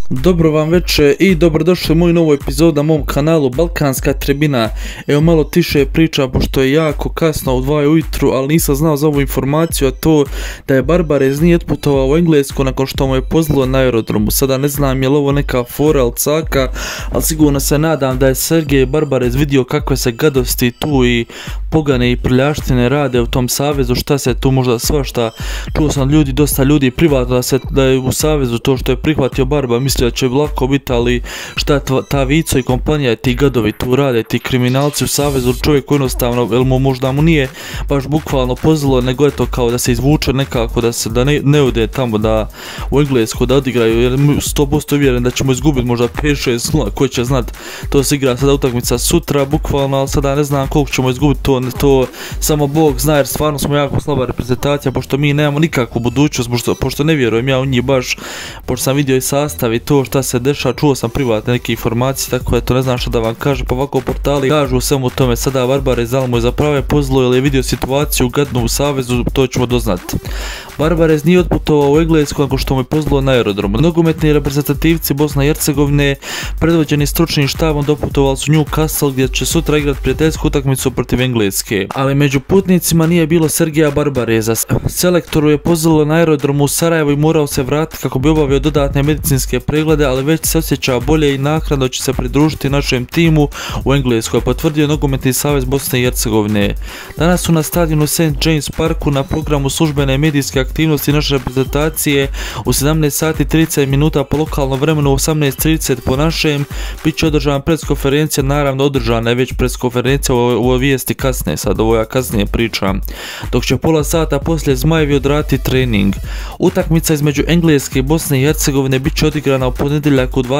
Dobro vam večer i dobrodošli u moju novu epizodu na mom kanalu Balkanska tribina. Evo malo tiše priča pošto je jako kasno u 2 ujutru, ali nisam znao za ovu informaciju, a to da je Barbarez nije otputovao u Englesku nakon što mu je pozlilo na aerodromu. Sada ne znam je li ovo neka fora ili caka, ali sigurno se nadam da je Sergej Barbarez vidio kakve se gadosti tu i pogane i prljaštine rade u tom savezu, šta se tu možda svašta. Čuo sam dosta ljudi privatno da je u savezu to što je prihvatio Barba, mislio da će lako biti, ali šta ta Vico i kompanija i ti gadovi tu rade, ti kriminalci u savezu, čovjek jednostavno, jel mu možda mu nije baš bukvalno pozlilo, nego je to kao da se izvuče nekako, da ne ode tamo da u Englesku da odigraju, jer 100% uvjeren da ćemo izgubiti možda 5-6-0, ko će znat, to se igra sada utakmica sutra bukvalno, ali sada ne znam koliko ćemo izgubiti, to samo Bog zna, jer stvarno smo jako slaba reprezentacija, pošto mi nemamo nikakvu budućnost, pošto ne vjerujem ja u njih baš, pošto sam vidio i sastav i to šta se dešava, čuo sam privatne neke informacije, tako da to ne znam šta da vam kažem, pa ovako portali kažu u svemu tome. Sada Barbarez da li mu je zapravo je pozlo ili je vidio situaciju gadnu u savezu, to ćemo doznati. Barbarez nije otputovao u Englesku nakon što mu je pozlo na aerodromu. Nogometni reprezentativci Bosne i Hercegovine predvođeni stručnim štabom doputovali su Newcastle gdje će sutra igrati prijateljsku utakmicu protiv Engleske. Ali među putnicima nije bilo Sergeja Barbareza. Selektoru je pozvalo na aerodromu u Sarajevo i morao se vratiti kako bi obavio dodatne medicinske preglede, ali već se osjeća bolje i naknadno će se pridružiti našem timu u Engleskoj, potvrdio Nogometni savez Bosne i Hercegovine. Danas su na stadionu St. James Parku na programu službene medijske aktivnosti naše reprezentacije u 17:30 po lokalnom vremenu, 18:30 po našem, bit će održana preskonferencija, naravno održana je već preskonferencija, ovo vijesti kasne, sad ovo ja kasnije pričam, dok će pola sata poslije Zmajevi odraditi trening. Utakmica između Engleske i Bosne i Hercegovine bit će odigrana u ponedjeljak u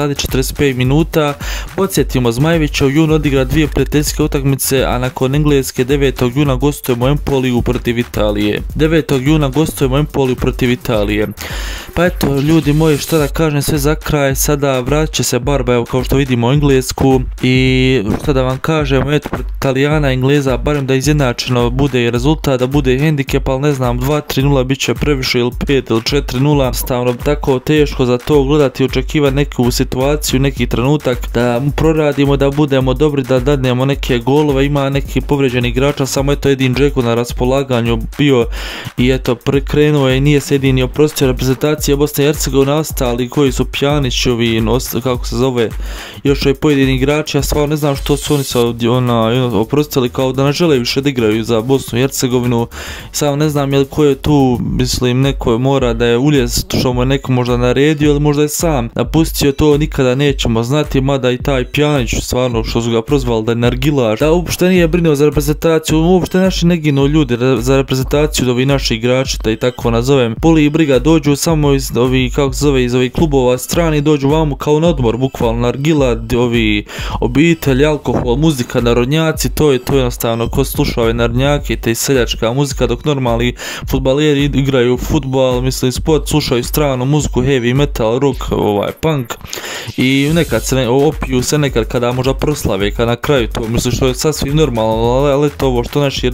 20:45. Podsjetimo, Zmajevi će u junu odigrati 2 prijateljske utakmice, a nakon Engleske 9. juna gostujemo u Empoliju protiv Italije. 9. juna gostujemo u Empoliju protiv Italije. Pa eto, ljudi moji, šta da kažem sve za kraj, sada vratit će se Barba, evo kao što vidimo u Englesku, i šta da vam kažem, eto, protiv Italijana, Engleza, barem da izjednačeno bude i rezultat, da bude hendikep, ali ne znam, 2-3-0 bit će previše, ili 5 ili 4-0, stavno tako teško za to gledati i očekivati neku situaciju, neki trenutak, da proradimo, da budemo dobri, da dadnemo neke golove. Ima neki povređeni igrača, samo eto Edin Džeko na raspolaganju bio i eto prekrenuo je i nije se jedini oprostio. Reprezentacije Bosne i Hercegovine ostali koji su Pjanićovi, kako se zove, još i pojedini igrači, ja stvarno ne znam što su oni se oprostili, kao da ne žele više da igraju za Bosnu i Hercegovinu. Samo ne znam je li ko je tu, mislim neko mora da je uljez što mu je neko možda naredio ili možda je sam napustio, to nikada nećemo znati, mada i taj Pjanić stvarno što su ga prozvali da je nargilaš, da uopšte nije brinuo za reprezentaciju, uopšte naši ne ginu ljudi za reprezentaciju od ovih naših igrača, da i tako nazovem, boli i briga, dođu samo iz ovih, kako se zove, iz ovih klubova strani, dođu vamo kao na odmor, bukvalno nargila, ovi obitelj, alkohol, muzika, narodnjaci, to je jednostavno, ko sluša ove narodnjake, te seljačka muzika, dok normalni fudbaleri igraju futbal, mislim sport, slušaju stranu muziku, heavy metal, rock, punk, i nekad se opiju se nekad kada možda proslave, kada na kraju to, mislim što je sasvim normalno, ali to ovo što naši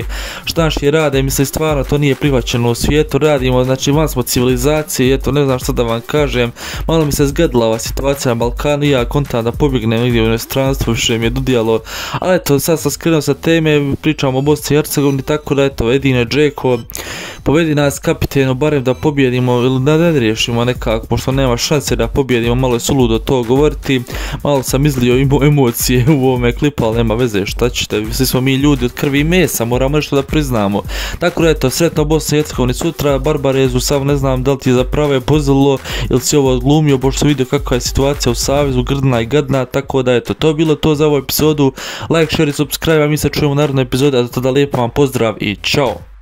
rade, mislim stvarno to nije prihvaćeno u svijetu, radimo, znači van smo civilizacije, eto ne znam šta da vam kažem, malo mi se zgadila ova situacija na Balkanu i ja kontam da pobjegnem negdje u inostranstvu, više mi je dodijalo, ali eto sad sam skrenuo sa teme, pričamo o Bosni i Hercegovini, tako da eto Edine Džeko, povedi nas kapitenu, barem da pobjedimo ili da ne riješimo nekako, pošto nema šanse da pobjedimo, malo je suludo to govoriti, malo sam izlio emocije u ovome klipu, ali nema veze, šta ćete, svi smo mi ljudi od krvi i mesa, moramo nešto da priznamo. Tako da eto, sretno Bosni i Hercegovini sutra. Barbarezu, samo ne znam da li ti je zapravo je pozvalo ili si ovo odglumio, pošto sam vidio kakva je situacija u savezu, grdna i gadna, tako da eto, to je bilo to za ovu epizodu, like, share i subscribe, a mi se čujemo u narednoj epizodi, a do tada lijepo vam pozdrav i čao!